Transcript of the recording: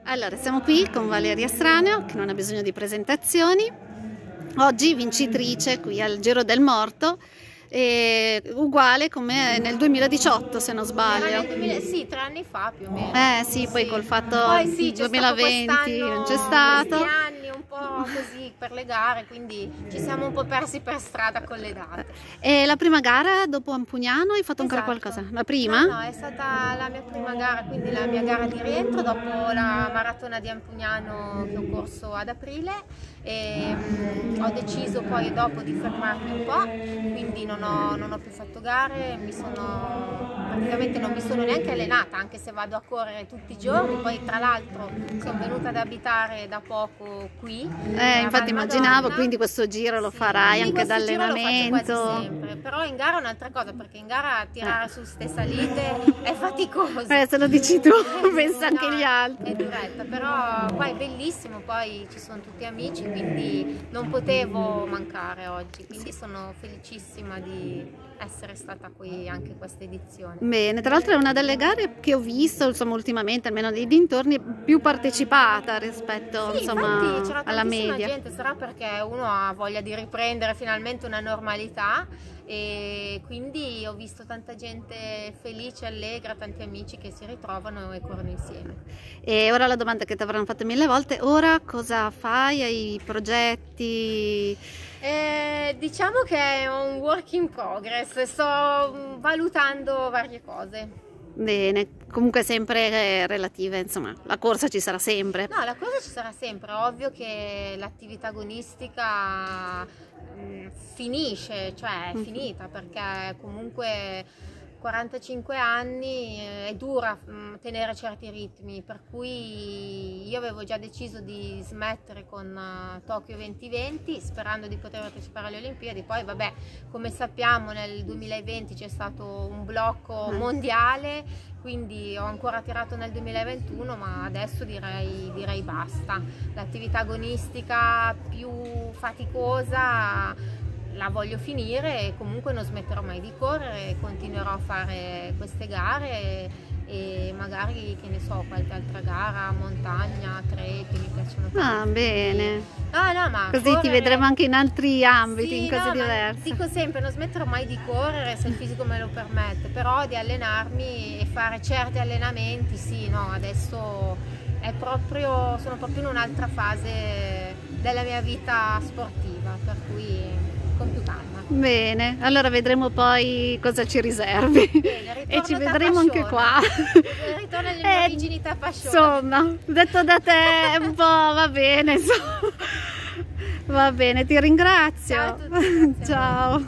Allora, siamo qui con Valeria Straneo, che non ha bisogno di presentazioni. Oggi vincitrice qui al Giro del Morto, uguale come nel 2018 se non sbaglio. Sì, 3 anni fa più o meno. Sì, poi col fatto poi sì, 2020 non c'è stato. Questi anni un po' così per le gare, quindi ci siamo un po' persi per strada con le date. E la prima gara dopo Ampugnano hai fatto ancora qualcosa? La prima? No, è stata la mia prima gara, quindi la mia gara di rientro dopo la maratona di Ampugnano che ho corso ad aprile, e ho deciso poi dopo di fermarmi un po', quindi non ho più fatto gare, praticamente non mi sono neanche allenata, anche se vado a correre tutti i giorni. Poi tra l'altro sono venuta ad abitare da poco qui. Infatti immaginavo, quindi questo giro lo farai anche da allenamento. Lo faccio quasi sempre, però in gara è un'altra cosa, perché in gara tirare su ste salite è faticoso. Se lo dici tu, pensa anche gli altri. È duretta, però poi è bellissimo, poi ci sono tutti amici, quindi non potevo mancare oggi, quindi sono felicissima di essere stata qui anche questa edizione. Bene, tra l'altro è una delle gare che ho visto, insomma, ultimamente, almeno nei dintorni, più partecipata rispetto, sì, insomma, c'era alla tantissima media. gente, sarà perché uno ha voglia di riprendere finalmente una normalità, e quindi ho visto tanta gente felice, allegra, tanti amici che si ritrovano e corrono insieme. E ora la domanda che ti avranno fatto 1000 volte: ora cosa fai? Hai progetti? Diciamo che è un work in progress, sto valutando varie cose. Bene, comunque sempre relative, insomma, la corsa ci sarà sempre. No, la corsa ci sarà sempre, ovvio che l'attività agonistica finisce, cioè è finita, perché comunque 45 anni è dura tenere certi ritmi, per cui io avevo già deciso di smettere con Tokyo 2020 sperando di poter partecipare alle Olimpiadi. Poi vabbè, come sappiamo nel 2020 c'è stato un blocco mondiale, quindi ho ancora tirato nel 2021, ma adesso direi basta. L'attività agonistica più faticosa la voglio finire, e comunque non smetterò mai di correre, continuerò a fare queste gare e magari, che ne so, qualche altra gara, montagna, trail, mi piacciono tanto. Ah, bene. No, ma così correre... ti vedremo anche in altri ambiti, sì, in cose diverse. Dico sempre, non smetterò mai di correre se il fisico me lo permette, però di allenarmi e fare certi allenamenti, sì, no, adesso sono proprio in un'altra fase della mia vita sportiva, per cui con più calma. Bene, allora vedremo poi cosa ci riservi. Bene, e ci vedremo anche qua. Ritorno alle mie origini Tapascione. Insomma, detto da te un po' va bene, insomma. Va bene, ti ringrazio. Ciao a tutti, ciao.